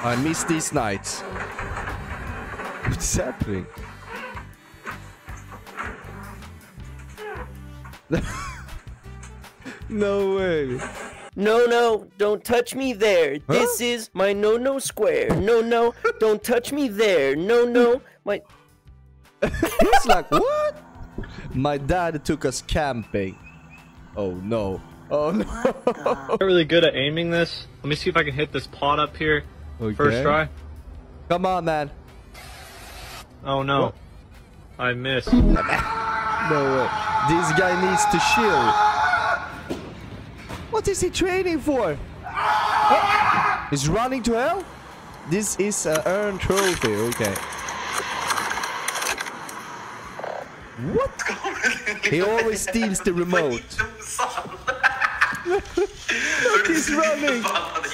I miss these nights. What's happening? No way. No, don't touch me there. Huh? This is my no square. No, don't touch me there. No, my... He's like, what? My dad took us camping. Oh no. Oh no. I'm really good at aiming this. Let me see if I can hit this pot up here. Okay. First try. Come on, man. Oh no. What? I missed. No way. This guy needs to chill. What is he training for? Oh, he's running to hell? This is an earned trophy. Okay. What? He always steals the remote. Look, he's running.